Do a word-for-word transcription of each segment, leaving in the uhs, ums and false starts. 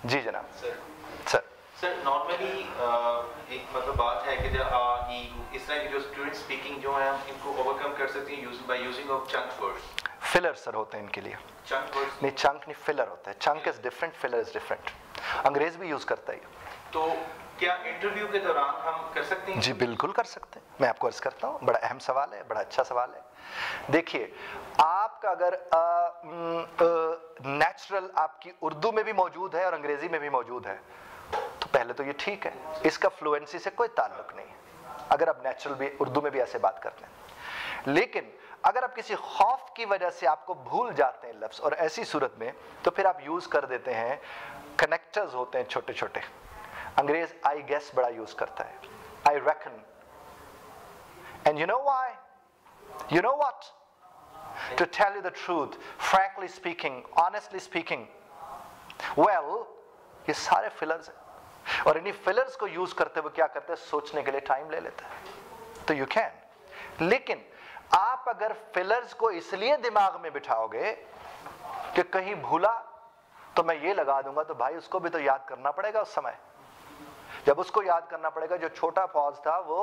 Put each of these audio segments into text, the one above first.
जी जनाब। Sir sir sir normally एक मतलब बात है कि जो आ, इस तरह के जो स्टूडेंट स्पीकिंग जो है इनको ओवरकम कर सकते हैं using by using of chunk words. Fillers होते हैं इनके लिए। चंक वर्ड्स नहीं, चंक नहीं, फिलर होता है। Chunk is different, filler is different. अंग्रेज भी यूज करता है। तो क्या इंटरव्यू के दौरान हम कर सकते हैं? जी बिल्कुल कर सकते हैं। मैं आपको अर्ज करता हूँ, बड़ा अहम सवाल है, बड़ा अच्छा सवाल है। देखिए, आपका अगर नेचुरल आपकी उर्दू में भी मौजूद है और अंग्रेजी में भी मौजूद है तो पहले तो ये ठीक है, इसका फ्लुएंसी से कोई ताल्लुक नहीं है अगर आप नेचुरल भी उर्दू में भी ऐसे बात करते हैं। लेकिन अगर आप किसी खौफ की वजह से आपको भूल जाते हैं लफ्ज और ऐसी सूरत में, तो फिर आप यूज कर देते हैं, कनेक्टर्स होते हैं छोटे छोटे। अंग्रेज आई गेस बड़ा यूज करता है, I reckon. And you know why? You know what? To tell you the truth, frankly speaking, honestly speaking, well, ये सारे फिलर्स हैं और इन्हीं फिलर्स को यूज करते हुए क्या करते हैं, सोचने के लिए टाइम ले लेते हैं। तो यू कैन, लेकिन आप अगर फिलर्स को इसलिए दिमाग में बिठाओगे कि कहीं भूला तो मैं ये लगा दूंगा, तो भाई उसको भी तो याद करना पड़ेगा। उस समय जब उसको याद करना पड़ेगा, जो छोटा पॉज था वो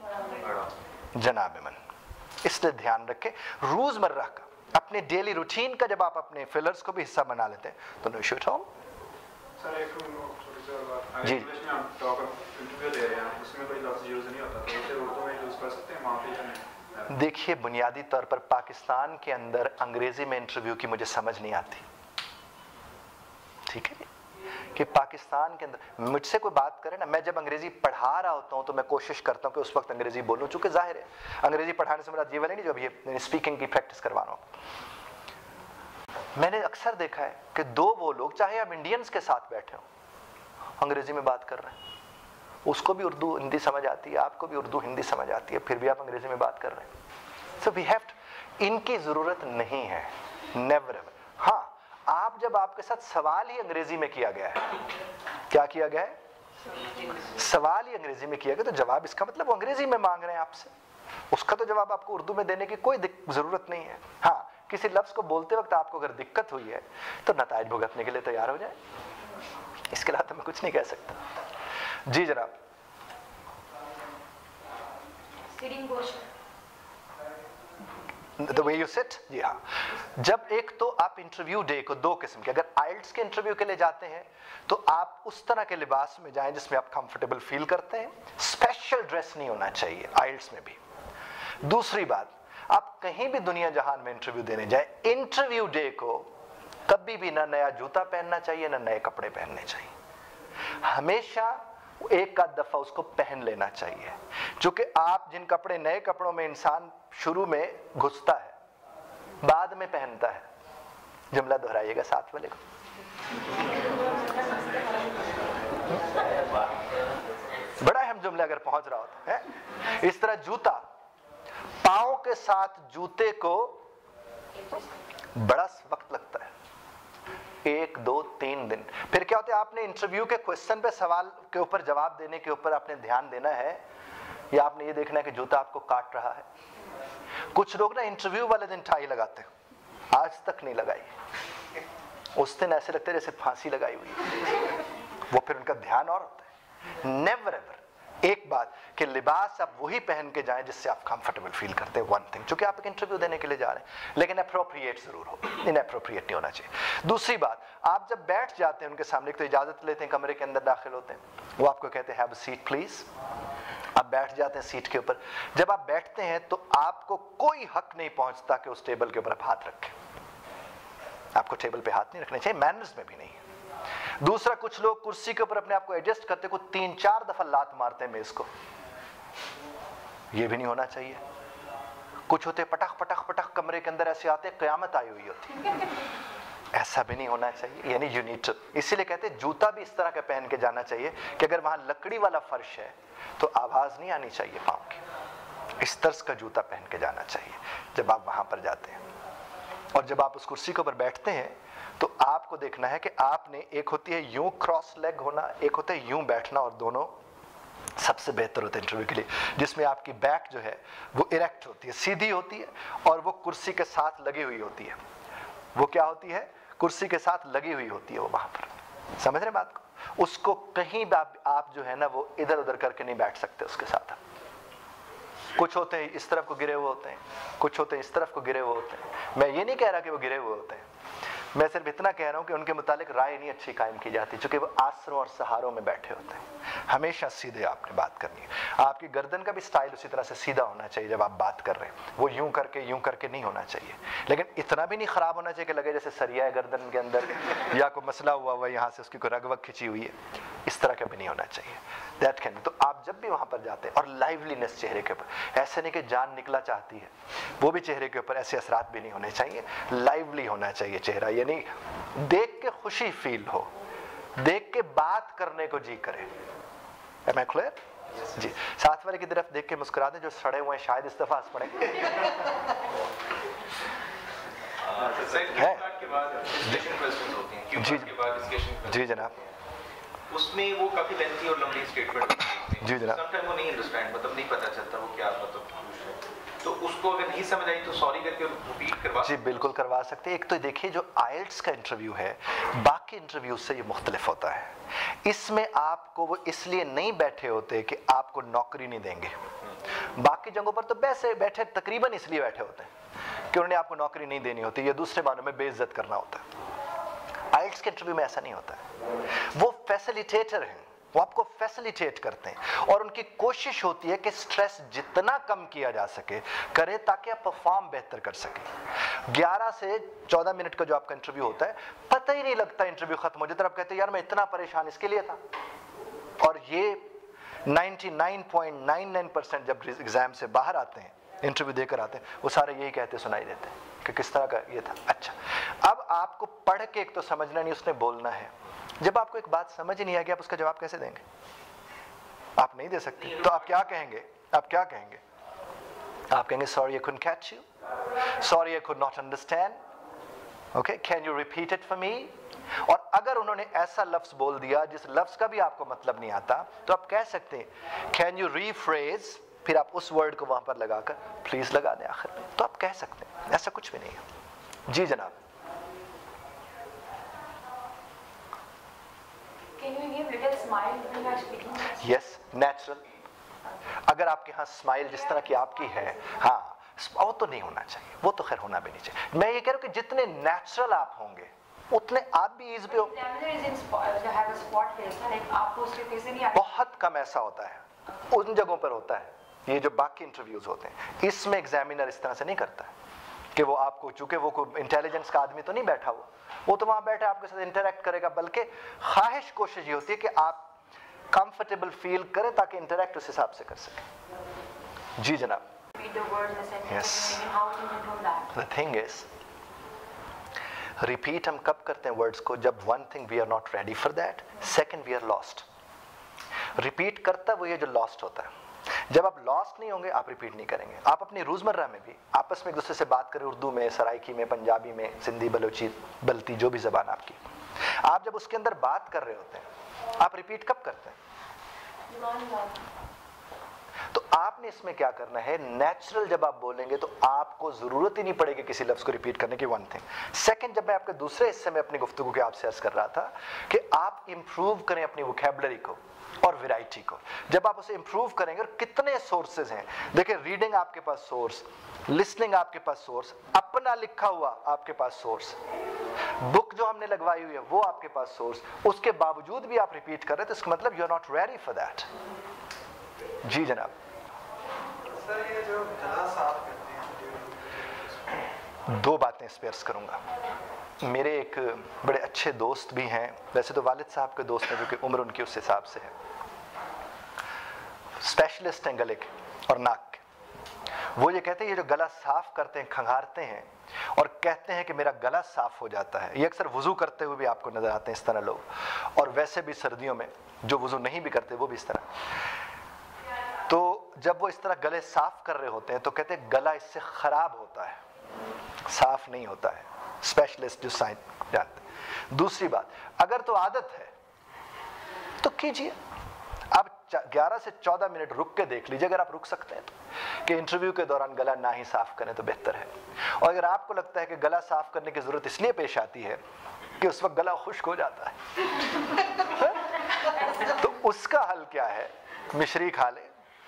जनाब मन। इसलिए ध्यान रखें, रोजमर्रा का अपने डेली रूटीन का जब आप अपने फिलर्स को भी हिस्सा बना लेते हैं तो no issue at all. Sir एक छोटी सी बात, जी। इंग्लिश में हम टॉक इंटरव्यू दे रहे हैं, उसमें कोई लफ्ज यूज नहीं होता, तो उसे उर्दू में यूज कर सकते हैं माफी या नहीं? देखिए, बुनियादी तौर पर पाकिस्तान के अंदर अंग्रेजी में इंटरव्यू की मुझे समझ नहीं आती। ठीक है कि पाकिस्तान के अंदर मुझसे कोई बात करे ना, मैं जब अंग्रेजी पढ़ा रहा होता हूँ तो मैं कोशिश करता हूँ कि उस वक्त अंग्रेजी बोलूँ, चूंकि जाहिर है अंग्रेजी पढ़ाने से मेरा जीवन ही नहीं, जब ये स्पीकिंग की प्रैक्टिस करवा रहा हूँ। मैंने अक्सर देखा है कि दो वो लोग, चाहे आप इंडियंस के साथ बैठे हो, अंग्रेजी में बात कर रहे हैं, उसको भी उर्दू हिंदी समझ आती है, आपको भी उर्दू हिंदी समझ आती है, फिर भी आप अंग्रेजी में बात कर रहे हैं। सो वी हैव टू, इनकी जरूरत नहीं है, नेवर एवर। हाँ, आप जब आपके साथ सवाल ही अंग्रेजी में किया गया है, क्या किया गया है, सवाल ही अंग्रेजी में किया गया, तो जवाब इसका मतलब वो अंग्रेजी में मांग रहे हैं आपसे, उसका तो जवाब आपको उर्दू में देने की कोई जरूरत नहीं है। हाँ, किसी लफ्ज को बोलते वक्त आपको अगर दिक्कत हुई है तो नताइज भुगतने के लिए तैयार हो जाए, इसके अलावा तो मैं कुछ नहीं कह सकता। जी जनाब। The way you sit, जी हाँ। जब एक तो आप इंटरव्यू डे को दो किस्म के, अगर आइल्ट्स के इंटरव्यू के लिए जाते हैं तो आप उस तरह के लिबास में जाएं जिसमें आप कंफर्टेबल फील करते हैं, स्पेशल ड्रेस नहीं होना चाहिए आइल्ट्स में भी। दूसरी बात, आप कहीं भी दुनिया जहान में इंटरव्यू देने जाए, इंटरव्यू डे को कभी भी ना नया जूता पहनना चाहिए ना नए कपड़े पहनने चाहिए, हमेशा एक आध दफा उसको पहन लेना चाहिए। क्योंकि आप जिन कपड़े, नए कपड़ों में इंसान शुरू में घुसता है, बाद में पहनता है। जुमला दोहराइएगा साथ वाले को। बड़ा अहम जुमला अगर पहुंच रहा होता है। इस तरह जूता, पांव के साथ जूते को बड़ा वक्त लगता है, एक दो तीन दिन। फिर क्या होता है, आपने इंटरव्यू के क्वेश्चन पे, सवाल के ऊपर जवाब देने के ऊपर आपने ध्यान देना है, या आपने ये देखना है कि जूता आपको काट रहा है। कुछ लोग ना इंटरव्यू वाले दिन टाई लगाते हैं, आज तक नहीं लगाई, उस दिन ऐसे लगता है जैसे फांसी लगाई हुई, वो फिर उनका ध्यान और होता है। नेवर एवर एक बात कि लिबास आप वही पहन के जाएं जिससे आप कंफर्टेबल फील करते हैं, वन थिंग, क्योंकि आप एक इंटरव्यू देने के लिए जा रहे हैं, लेकिन अप्रोप्रिएट जरूर हो, इनअप्रोप्रिएट नहीं होना चाहिए। दूसरी बात, आप जब बैठ जाते हैं उनके सामने, तो इजाजत लेते हैं, कमरे के अंदर दाखिल होते हैं, वो आपको कहते हैं हैव अ सीट प्लीज, आप बैठ जाते हैं सीट के ऊपर। जब आप बैठते हैं तो आपको कोई हक नहीं पहुंचता कि उस टेबल के ऊपर आप हाथ रखें, आपको टेबल पे हाथ नहीं रखने चाहिए, मैनर्स में भी नहीं। दूसरा, कुछ लोग कुर्सी के ऊपर अपने आप को एडजस्ट करते, कुछ तीन चार दफा लात मारते हैं मेज को, ये भी नहीं होना चाहिए। कुछ होते पटक पटक पटक कमरे के अंदर ऐसे आते, कयामत आई हुई होती, ऐसा भी नहीं होना चाहिए। यानी यू नीड टू, इसीलिए कहते हैं जूता भी इस तरह का पहन के जाना चाहिए कि अगर वहां लकड़ी वाला फर्श है तो आवाज नहीं आनी चाहिए पांव की, इस तर्ज का जूता पहन के जाना चाहिए जब आप वहां पर जाते हैं। और जब आप उस कुर्सी के ऊपर बैठते हैं तो आपको देखना है कि आपने, एक होती है यूं क्रॉस लेग होना, एक होता है यूं बैठना, और दोनों सबसे बेहतर होते हैं इंटरव्यू के लिए, जिसमें आपकी बैक जो है वो इरेक्ट होती है, सीधी होती है, और वो कुर्सी के साथ लगी हुई होती है। वो क्या होती है, कुर्सी के साथ लगी हुई होती है वो वहां पर। समझ रहे बात को? उसको कहीं भी आप, आप जो है ना वो इधर उधर करके नहीं बैठ सकते उसके साथ। कुछ होते हैं इस तरफ को गिरे हुए होते हैं, कुछ होते हैं इस तरफ को गिरे हुए होते हैं। मैं ये नहीं कह रहा कि वो गिरे हुए होते हैं, मैं सिर्फ इतना कह रहा हूं कि उनके मुतालिक राय नहीं अच्छी कायम की जाती, चूंकि वो आसरों और सहारों में बैठे होते हैं। हमेशा सीधे आपने बात करनी है। आपकी गर्दन का भी स्टाइल उसी तरह से सीधा होना चाहिए जब आप बात कर रहे हैं, वो यूं करके यूं करके नहीं होना चाहिए, लेकिन इतना भी नहीं खराब होना चाहिए कि लगे जैसे सरिया है गर्दन के अंदर या कोई मसला हुआ हुआ यहाँ से उसकी कोई रग वग खिंची हुई है, इस तरह का भी नहीं होना चाहिए। That can. तो आप जब भी वहां पर जाते हैं, और लाइवलीनेस चेहरे के ऊपर, ऐसे नहीं कि जान निकला चाहती है, वो भी चेहरे के ऊपर ऐसे असरात भी नहीं होने चाहिए, लाइवली होना चाहिए चेहरा, यानी देख के खुशी फील हो, देख के बात करने को जी करे। Am I clear? जी। साथ वाले की तरफ देख के मुस्कुरा दें जो सड़े हुए हैं, शायद इस्तेफास पड़े जी जी जनाब। उसमें वो काफी लेंथी और लंबी स्टेटमेंट होती है जी जनाब। समटाइम वो नहीं अंडरस्टैंड, मतलब नहीं पता चलता वो क्या मतलब, तो उसको अगर नहीं समझ आई तो सॉरी करके रिपीट करवा। जी बिल्कुल करवा सकते हैं। एक तो देखिए जो आइल्ट्स का इंटरव्यू है बाकी इंटरव्यू से ये मुख्तलिफ होता है, इसमें आपको वो इसलिए नहीं बैठे होते कि आपको नौकरी नहीं देंगे। बाकी जगहों पर तो वैसे बैठे तकरीबन इसलिए बैठे होते हैं कि उन्हें आपको नौकरी नहीं देनी होती, या दूसरे मानों में बेइज्जत करना होता है। आइल्ट्स के इंटरव्यू में ऐसा नहीं होता है, वो फैसिलिटेटर हैं, वो आपको फैसिलिटेट करते हैं और उनकी कोशिश होती है कि स्ट्रेस जितना कम किया जा सके करे ताकि आप परफॉर्म बेहतर कर सकें। ग्यारह से चौदह मिनट का जो आपका इंटरव्यू होता है, पता ही नहीं लगता इंटरव्यू खत्म हो जाता है, आप कहते हैं यार मैं इतना परेशान इसके लिए था। और ये निन्यानवे पॉइंट नाइन नाइन परसेंट जब एग्जाम से बाहर आते हैं, इंटरव्यू देकर आते हैं, वो सारे यही कहते सुनाई देते हैं कि किस तरह का ये था। अच्छा, अब आपको पढ़ के एक तो समझना नहीं, उसने बोलना है। जब आपको एक बात समझ ही नहीं आएगी, आप उसका जवाब कैसे देंगे? आप नहीं दे सकते। तो आप क्या कहेंगे? आप क्या कहेंगे? आप कहेंगे sorry I couldn't catch you, sorry I could not understand, okay can you repeat it for me. और अगर उन्होंने ऐसा लफ्ज बोल दिया जिस लफ्ज का भी आपको मतलब नहीं आता, तो आप कह सकते हैं कैन यू रीफ्रेज, फिर आप उस वर्ड को वहां पर लगाकर प्लीज लगा दें आखिर में, तो आप कह सकते हैं। ऐसा कुछ भी नहीं है। जी जनाब। Can you give little smile when you are speaking? Yes, natural. अगर आपके यहाँ स्माइल जिस तरह की आपकी है, हाँ, वो तो नहीं होना चाहिए, वो तो खैर होना भी नहीं चाहिए। मैं ये कह रहा हूँ कि जितने नेचुरल आप होंगे उतने आप भी ईज पे हो। बहुत कम ऐसा होता है, उन जगहों पर होता है, ये जो बाकी इंटरव्यूज होते हैं, इसमें एग्जामिनर इस तरह से नहीं करता है कि वो आपको, चूंकि वो कोई इंटेलिजेंस का आदमी तो नहीं बैठा हुआ, वो तो वहां बैठा आपके साथ इंटरेक्ट करेगा, बल्कि ख्वाहिश कोशिश ये होती है कि आप कंफर्टेबल फील करें ताकि इंटरेक्ट उस हिसाब से कर सकें। जी जनाब। Yes, the thing is repeat हम कब करते हैं वर्ड्स को? जब one thing we are not ready for that, second we are lost. Repeat करता वो ये जो लॉस्ट होता है। जब आप लॉस्ट नहीं होंगे आप रिपीट नहीं करेंगे। आप अपनी रोजमर्रा में भी आपस में एक दूसरे से बात करें, उर्दू में, सराइकी में, पंजाबी में, सिंधी, बलोची, बल्ती, जो भी जबान आपकी, आप जब उसके अंदर बात कर रहे होते हैं, आप रिपीट कब करते हैं? तो आपने इसमें क्या करना है, नेचुरल जब आप बोलेंगे तो आपको जरूरत ही नहीं पड़ेगी किसी लफ्ज को रिपीट करने की, वन थिंग। सेकंड, जब मैं आपके दूसरे हिस्से में अपनी गुफ्तगू के आपसे अर्ज कर रहा था कि आप इंप्रूव करें अपनी वोकैबुलरी को और वैरायटी को। जब आप उसे इंप्रूव करेंगे, और कितने सोर्सेज हैं, देखिए रीडिंग आपके पास सोर्स, लिसनिंग आपके पास सोर्स, अपना लिखा हुआ आपके पास सोर्स, बुक जो हमने लगवाई हुई है वो आपके पास सोर्स, उसके बावजूद भी आप रिपीट कर रहे हैं, तो इसका मतलब you are not ready for that. जी जनाब। सर ये जो गला साफ करते हैं, दो बातें इस पे अर्ज करूंगा। मेरे एक बड़े अच्छे दोस्त भी हैं, वैसे तो वालिद साहब के दोस्त हैं, जो कि उम्र उनकी उस हिसाब से है, स्पेशलिस्ट हैं गले के और नाक के। वो ये कहते हैं ये जो गला साफ करते हैं, खंगारते हैं और कहते हैं कि मेरा गला साफ हो जाता है, ये अक्सर वुजू करते हुए भी आपको नजर आते हैं इस तरह लोग, और वैसे भी सर्दियों में जो वुजू नहीं भी करते वो भी इस तरह। तो जब वो इस तरह गले साफ कर रहे होते हैं तो कहते हैं गला इससे खराब होता है, साफ नहीं होता है। स्पेशलिस्ट जो साइन जानते। दूसरी बात, अगर तो आदत है तो कीजिए। अब ग्यारह से चौदह मिनट रुक के देख लीजिए, अगर आप रुक सकते हैं तो, कि इंटरव्यू के दौरान गला ना ही साफ करें तो बेहतर है। और अगर आपको लगता है कि गला साफ करने की जरूरत इसलिए पेश आती है कि उस वक्त गला खुश्क हो जाता है तो उसका हल क्या है? मिश्री खा ले,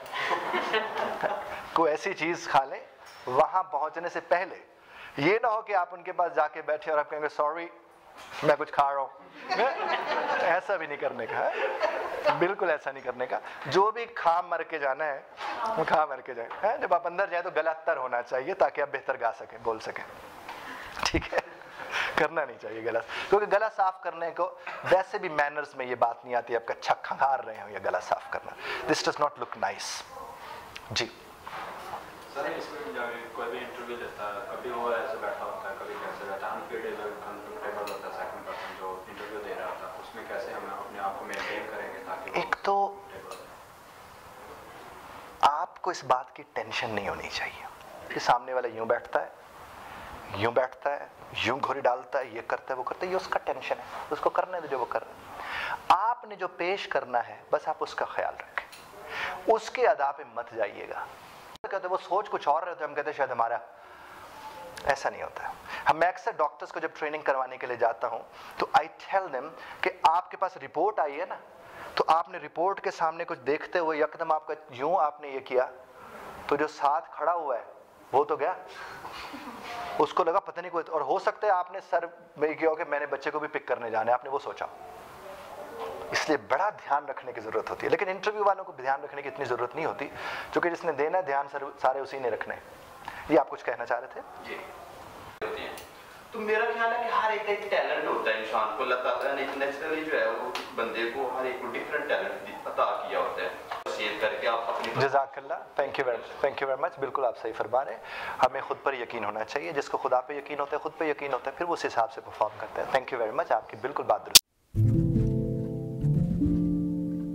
कोई ऐसी चीज खा ले वहां पहुंचने से पहले। ये ना हो कि आप उनके पास जाके बैठे और आप कहेंगे सॉरी मैं कुछ खा रहा हूं। ऐसा भी नहीं करने का है, बिल्कुल ऐसा नहीं करने का। जो भी खा मर के जाना है वो खा मर के जाए है? जब आप अंदर जाए तो गला तर होना चाहिए ताकि आप बेहतर गा सकें, बोल सकें, ठीक है? करना नहीं चाहिए गला, क्योंकि गला साफ करने को वैसे भी मैनर्स में ये बात नहीं आती आपका अच्छा खंगार रहे हो या गला साफ करना। This does not look nice. जी सर, इसमें जब कोई भी इंटरव्यू देता है, कभी वो ऐसे बैठा होता है, कभी कैसे बैठा है, अनफिटेबल अनकंफर्टेबल होता है सेकंड पर्सन जो इंटरव्यू दे रहा होता है, उसमें कैसे हम अपने आप को मेंटेन करेंगे ताकि एक तो आपको इस बात की टेंशन नहीं होनी चाहिए कि सामने वाला यूं बैठता है, यूं बैठता है, यूं घुरी डालता है, ये करता है, वो करता है, ये उसका टेंशन है, उसको करने दो जो वो कर रहा है। आपने जो पेश करना है बस आप उसका ख्याल रखें, उसके अदा पे मत जाइएगा। कहते वो सोच कुछ और रहते, हम कहते शायद हमारा ऐसा नहीं होता है। हम मैं अक्सर डॉक्टर्स को जब ट्रेनिंग करवाने के लिए जाता हूं तो आई टेल देम कि आपके पास रिपोर्ट आई है ना, तो आपने रिपोर्ट के सामने कुछ देखते हुए यकदम आपका यूं आपने ये किया तो जो साथ खड़ा हुआ है वो तो गया, उसको लगा पता नहीं कोई, और हो सकता है आपने सर में किया हो कि मैंने बच्चे को भी पिक करने जाना है, आपने वो सोचा। इसलिए बड़ा ध्यान रखने की जरूरत होती है। लेकिन इंटरव्यू वालों को ध्यान रखने की इतनी जरूरत नहीं होती, क्योंकि जिसने देना है ध्यान सारे उसी ने रखने। ये आप कुछ कहना चाह रहे थे? जी होती हैं। तो मेरा ख्याल है कि हर एक एक टैलेंट होता है इंसान को, अल्लाह ताला ने नेचुरली जो है वो बंदे को हर एक को डिफरेंट टैलेंट अता किया होता है। शेयर करके आप अपनी जज़ाकल्लाह, thank you very thank you very much. बिल्कुल आप सही फरमा रहे हैं, हमें खुद पर यकीन होना चाहिए। जिसको खुदा पे यकीन होता है, खुद पे यकीन होता है, फिर वो उस हिसाब से परफॉर्म करता है। थैंक यू वेरी मच, आपकी बिल्कुल बात दुरुस्त।